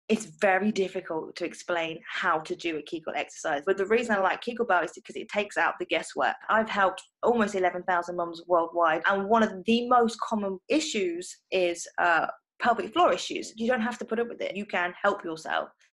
it's very difficult to explain how to do a Kegel exercise. But the reason I like Kegelbell is because it takes out the guesswork. I've helped almost 11,000 mums worldwide, and one of the most common issues is pelvic floor issues. You don't have to put up with it. You can help yourself.